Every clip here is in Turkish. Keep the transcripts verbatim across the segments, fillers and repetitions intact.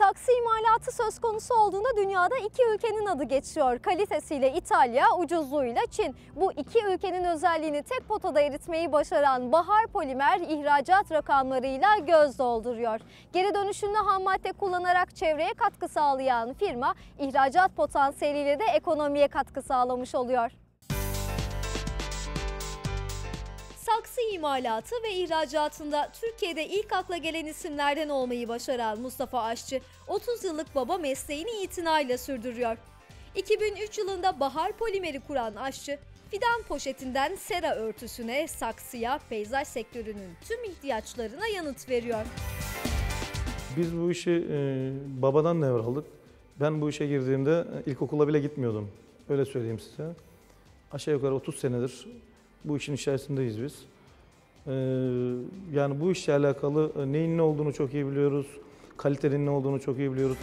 Saksı imalatı söz konusu olduğunda dünyada iki ülkenin adı geçiyor. Kalitesiyle İtalya, ucuzluğuyla Çin. Bu iki ülkenin özelliğini tek potada eritmeyi başaran Bahar Polimer ihracat rakamlarıyla göz dolduruyor. Geri dönüşümlü ham madde kullanarak çevreye katkı sağlayan firma, ihracat potansiyeliyle de ekonomiye katkı sağlamış oluyor. Saksı imalatı ve ihracatında Türkiye'de ilk akla gelen isimlerden olmayı başaran Mustafa Aşçı, otuz yıllık baba mesleğini itinayla sürdürüyor. iki bin üç yılında Bahar Polimer'i kuran Aşçı, fidan poşetinden sera örtüsüne, saksıya, peyzaj sektörünün tüm ihtiyaçlarına yanıt veriyor. Biz bu işi e, babadan devraldık. Ben bu işe girdiğimde ilkokula bile gitmiyordum. Öyle söyleyeyim size. Aşağı yukarı otuz senedir bu işin içerisindeyiz biz. Ee, yani bu işle alakalı neyin ne olduğunu çok iyi biliyoruz. Kalitenin ne olduğunu çok iyi biliyoruz.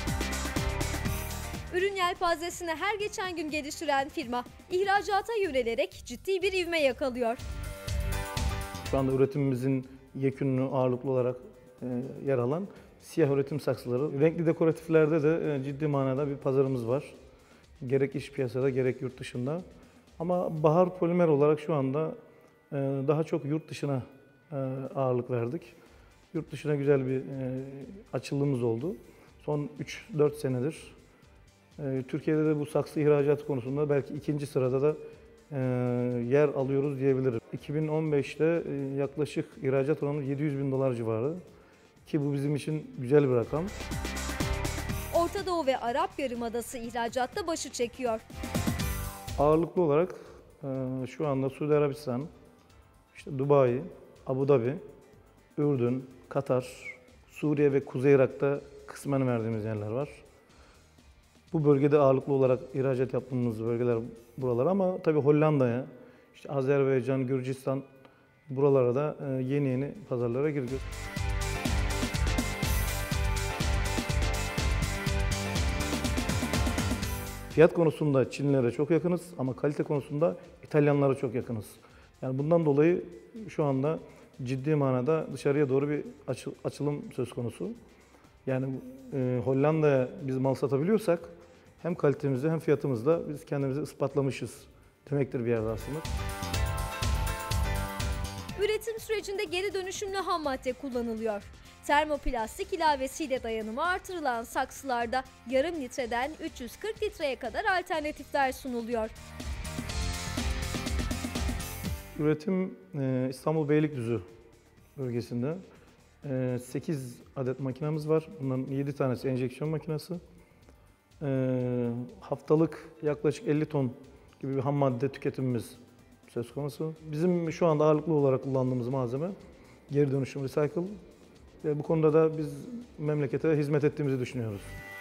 Ürün yelpazesini her geçen gün geliştiren firma, ihracata yönelerek ciddi bir ivme yakalıyor. Şu anda üretimimizin yekünlü ağırlıklı olarak e, yer alan siyah üretim saksıları. Renkli dekoratiflerde de e, ciddi manada bir pazarımız var. Gerek iç piyasada gerek yurt dışında. Ama Bahar Polimer olarak şu anda e, daha çok yurt dışına e, ağırlık verdik. Yurt dışına güzel bir e, açılımımız oldu. Son üç dört senedir. E, Türkiye'de de bu saksı ihracatı konusunda belki ikinci sırada da e, yer alıyoruz diyebilirim. iki bin on beşte e, yaklaşık ihracat oranı yedi yüz bin dolar civarı. Ki bu bizim için güzel bir rakam. Orta Doğu ve Arap Yarımadası ihracatta başı çekiyor. Ağırlıklı olarak e, şu anda Suudi Arabistan, işte Dubai, Abu Dhabi, Ürdün, Katar, Suriye ve Kuzey Irak'ta kısmen verdiğimiz yerler var. Bu bölgede ağırlıklı olarak ihracat yaptığımız bölgeler buralar ama tabii Hollanda'ya, işte Azerbaycan, Gürcistan buralara da e, yeni yeni pazarlara girdik. Fiyat konusunda Çinlilere çok yakınız ama kalite konusunda İtalyanlara çok yakınız. Yani bundan dolayı şu anda ciddi manada dışarıya doğru bir açı, açılım söz konusu. Yani e, Hollanda'ya biz mal satabiliyorsak hem kalitemizde hem fiyatımızda biz kendimizi ispatlamışız demektir bir yerde aslında. Üretim sürecinde geri dönüşümlü ham madde kullanılıyor. Termoplastik ilavesiyle dayanımı artırılan saksılarda yarım litreden üç yüz kırk litreye kadar alternatifler sunuluyor. Üretim e, İstanbul Beylikdüzü bölgesinde e, sekiz adet makinamız var. Bunların yedi tanesi enjeksiyon makinesi. E, haftalık yaklaşık elli ton gibi bir ham madde tüketimimiz söz konusu. Bizim şu anda ağırlıklı olarak kullandığımız malzeme geri dönüşüm recycle ve bu konuda da biz memlekete hizmet ettiğimizi düşünüyoruz.